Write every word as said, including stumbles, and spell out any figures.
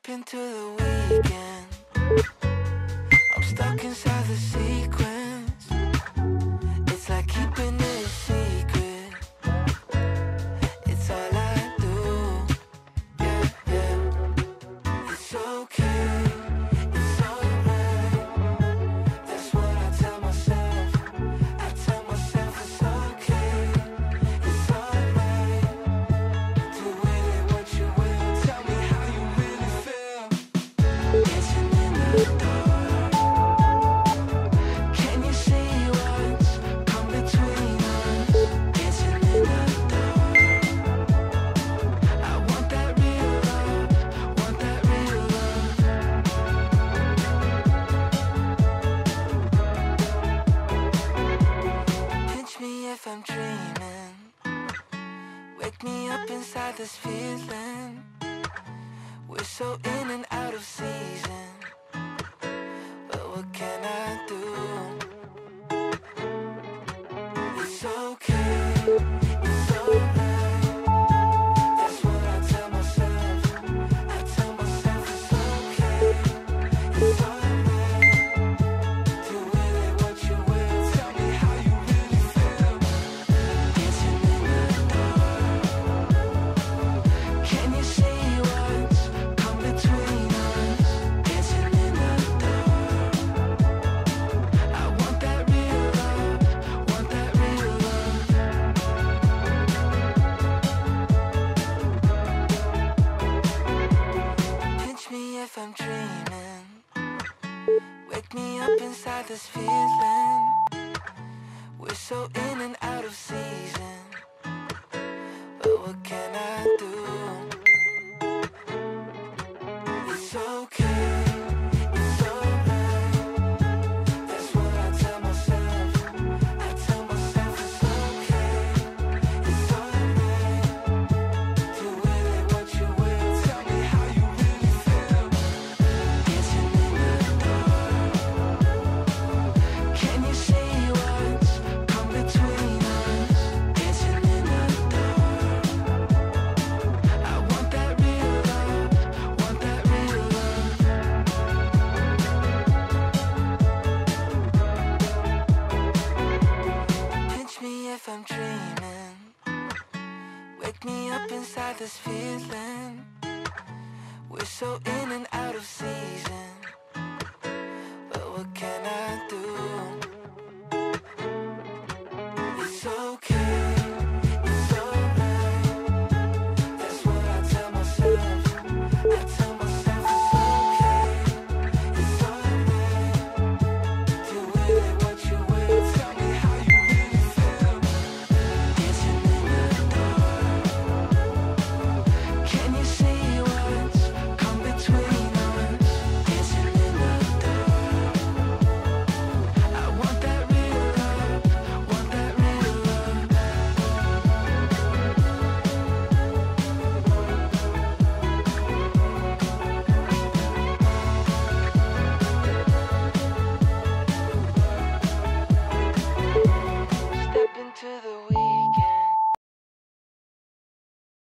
up into the weekend. I'm stuck inside the sequence. It's like keeping it a secret. It's all I do. Yeah, yeah. It's okay. It's alright. That's what I tell myself. I tell myself it's okay. It's alright. Do with it what you will. Tell me how you really feel. Dancing in the dark. Can you see what's come between us? Dancing in the dark. I want that real love. Want that real love. Pinch me if I'm dreaming. Wake me up inside this feeling. We're so in and out of season. But what can I do? It's okay. It's alright. That's what I tell myself. I tell myself it's okay. It's alright. Do with it what you will. Tell me how you really feel. Dancing in the dark. Can you see what's come between us? Dancing in the dark. I want that real love. Want that real love. Pinch me if I'm dreaming. Wake me up inside this feeling. We're so in and out of season. But what can I do? It's okay. It's alright. That's what I tell myself. I tell myself it's okay. It's alright. Do with it what you will. Tell me how you really feel. Dancing in the dark. Can you see what's come between us? Dancing in the dark. I want that real love. Want that real love. Pinch me if I'm dreaming. Wake me up inside this feeling. We're so in and out of season.